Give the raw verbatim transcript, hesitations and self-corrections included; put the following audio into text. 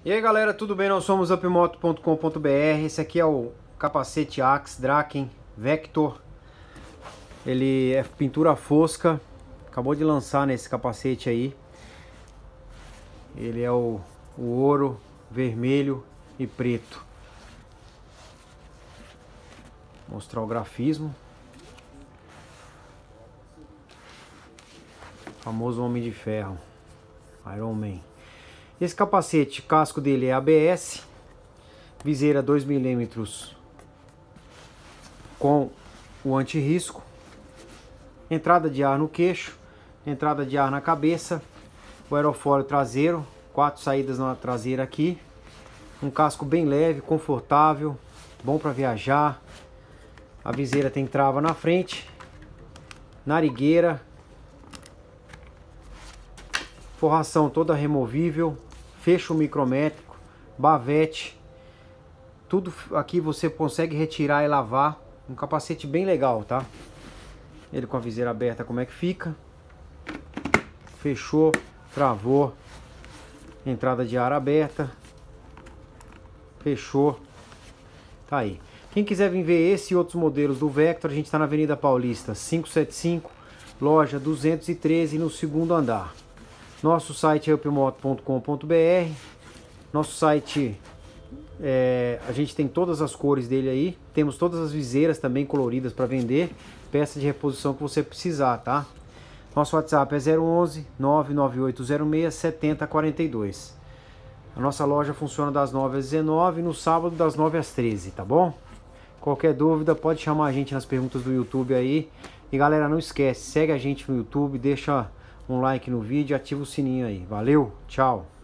E aí galera, tudo bem? Nós somos upmoto ponto com ponto br. Esse aqui é o capacete Axe Draken Vector. Ele é pintura fosca. Acabou de lançar nesse capacete aí. Ele é o, o ouro, vermelho e preto. Vou mostrar o grafismo. O famoso Homem de Ferro, Iron Man. Esse capacete, casco dele é A B S, viseira dois milímetros com o anti-risco, entrada de ar no queixo, entrada de ar na cabeça, o aerofólio traseiro, quatro saídas na traseira aqui, um casco bem leve, confortável, bom para viajar. A viseira tem trava na frente, narigueira, forração toda removível, fecho micrométrico, bavete, tudo aqui você consegue retirar e lavar. Um capacete bem legal, tá? Ele com a viseira aberta, como é que fica? Fechou, travou, entrada de ar aberta, fechou, tá aí. Quem quiser vir ver esse e outros modelos do Vector, a gente está na Avenida Paulista quinhentos e setenta e cinco, loja duzentos e treze, no segundo andar. Nosso site é upmoto ponto com ponto br. Nosso site, é, a gente tem todas as cores dele aí. Temos todas as viseiras também coloridas para vender. Peça de reposição que você precisar, tá? Nosso WhatsApp é zero onze, nove nove oito zero seis, sete zero quatro dois. A nossa loja funciona das nove às dezenove, no sábado das nove às treze, tá bom? Qualquer dúvida pode chamar a gente nas perguntas do YouTube aí. E galera, não esquece, segue a gente no YouTube, deixa um like no vídeo e ativa o sininho aí. Valeu, tchau!